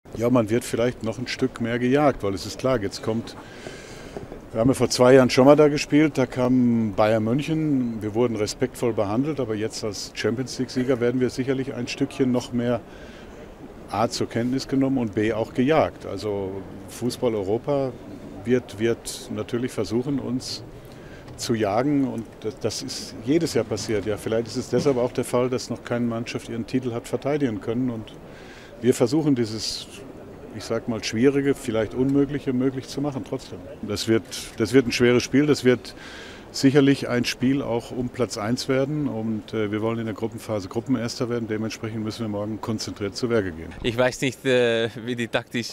Ja, man wird vielleicht noch ein Stück mehr gejagt, weil es ist klar, jetzt kommt. Wir haben ja vor 2 Jahren schon mal da gespielt, da kam Bayern München, wir wurden respektvoll behandelt, aber jetzt als Champions League-Sieger werden wir sicherlich ein Stückchen noch mehr A zur Kenntnis genommen und B auch gejagt. Also Fußball Europa wird natürlich versuchen, uns zu jagen und das ist jedes Jahr passiert. Ja, vielleicht ist es deshalb auch der Fall, dass noch keine Mannschaft ihren Titel hat verteidigen können und wir versuchen dieses, ich sag mal, Schwierige, vielleicht Unmögliche möglich zu machen trotzdem. Das wird ein schweres Spiel, das wird sicherlich ein Spiel auch um Platz 1 werden und wir wollen in der Gruppenphase Gruppenerster werden. Dementsprechend müssen wir morgen konzentriert zu Werke gehen. Ich weiß nicht, wie die taktisch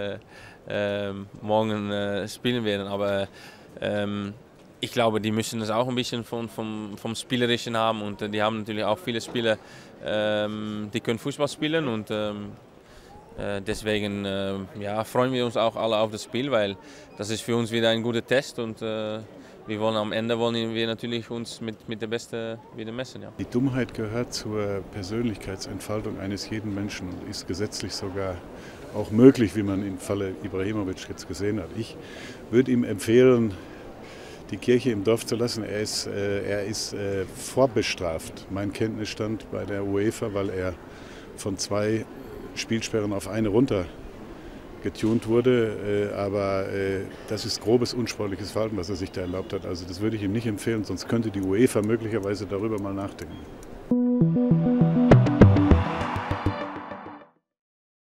morgen spielen werden, aber ich glaube, die müssen es auch ein bisschen vom Spielerischen haben und die haben natürlich auch viele Spieler, die können Fußball spielen und deswegen ja, freuen wir uns auch alle auf das Spiel, weil das ist für uns wieder ein guter Test und am Ende wollen wir natürlich uns mit der Besten wieder messen. Ja. Die Dummheit gehört zur Persönlichkeitsentfaltung eines jeden Menschen und ist gesetzlich sogar auch möglich, wie man im Falle Ibrahimovic jetzt gesehen hat. Ich würde ihm empfehlen, die Kirche im Dorf zu lassen. Er ist vorbestraft. Mein Kenntnisstand bei der UEFA, weil er von 2 Spielsperren auf eine runter getunt wurde. Aber das ist grobes, unsportliches Verhalten, was er sich da erlaubt hat. Also das würde ich ihm nicht empfehlen, sonst könnte die UEFA möglicherweise darüber mal nachdenken.